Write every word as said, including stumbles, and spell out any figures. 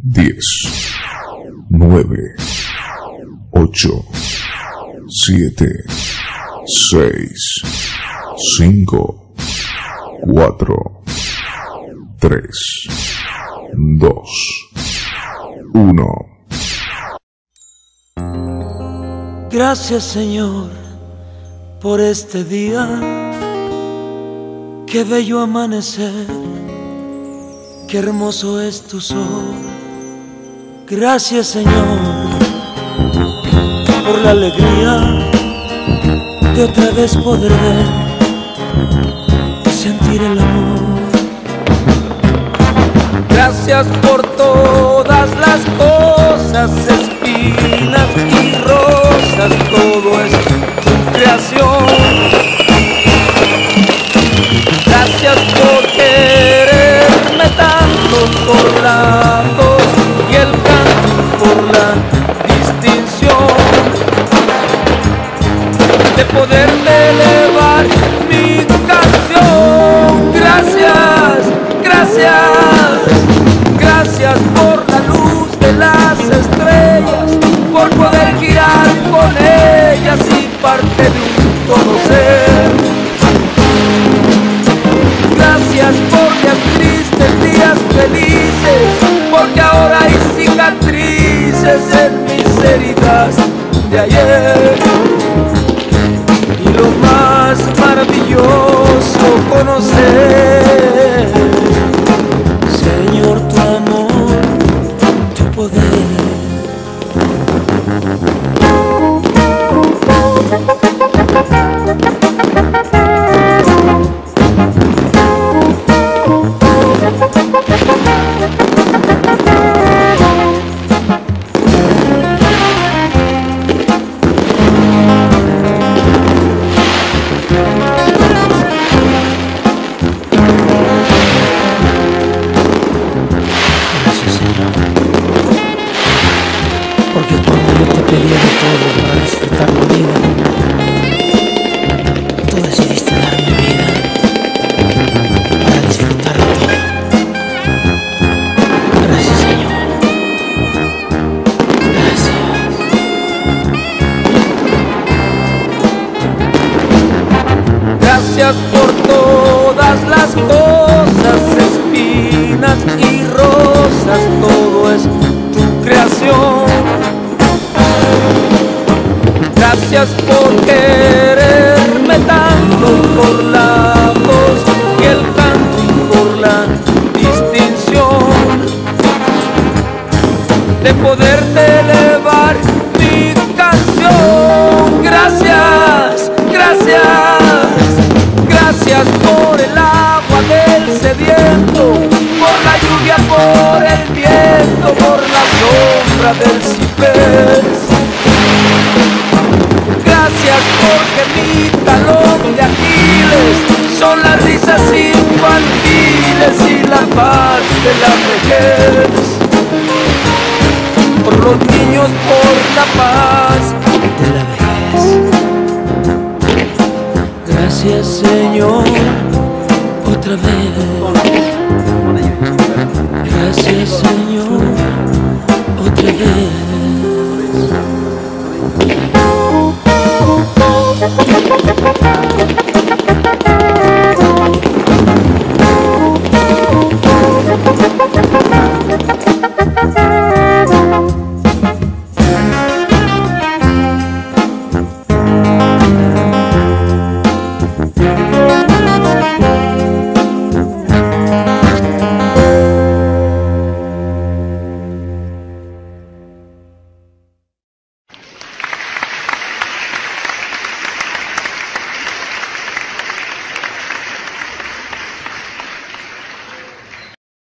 diez, nueve, ocho, siete, seis, cinco, cuatro, tres, dos, uno. Gracias, Señor, por este día. Qué bello amanecer, qué hermoso es tu sol. Gracias, Señor, por la alegría de otra vez poder ver y sentir el amor. Gracias por todas las cosas, espinas y rosas, todo es tu creación. Gracias por quererme tanto, por la voz y el canto, por la distinción de poderte elevar mi canción. Gracias, gracias, gracias por la luz de las estrellas, por poder girar con ellas y parte de un todo ser. Gracias por días tristes, días felices, porque ahora hay cicatrices en mis heridas de ayer. Y lo más maravilloso, conocer, Señor, tu amor, tu poder. Porque cuando yo te pedía de todo para disfrutar la vida, tú decidiste darme vida para disfrutarlo todo. Gracias, Señor. Gracias. Gracias por todas las cosas, espinas y rosas, todo es tu creación. Gracias por quererme tanto, por la voz y el canto y por la distinción de poderte elevar mi canción. Gracias, gracias, gracias por el agua del sediento, por la lluvia, por el viento, por la sombra del ciprés. Gracias porque mi talón de Aquiles son las risas infantiles y la paz de la vejez. Por los niños, por la paz de la vejez. Gracias, Señor, otra vez. Gracias, Señor, otra vez.